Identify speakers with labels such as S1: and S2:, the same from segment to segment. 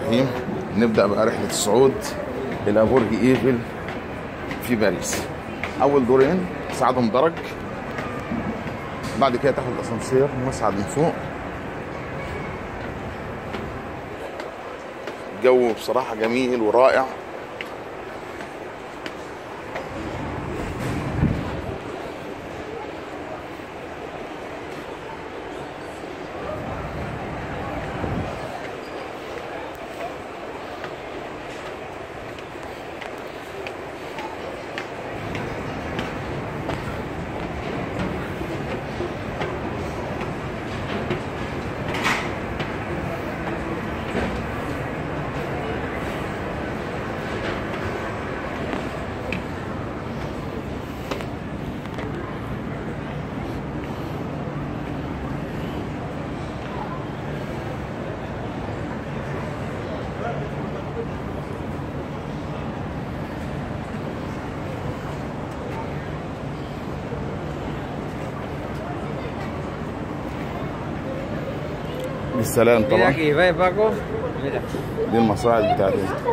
S1: الرحيم. نبدأ بقى رحلة الصعود إلى برج إيفل في باريس. أول دورين تصعدهم درج، بعد كده تاخد الأسانسير ونصعد من فوق. الجو بصراحة جميل ورائع. بالسلام طبعا. دي المصاعد بتاعتي.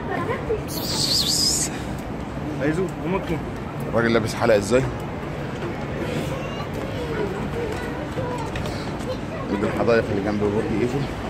S1: الراجل لابس حلقة ازاي؟ دي الحدائق اللي جنب برج ايفل.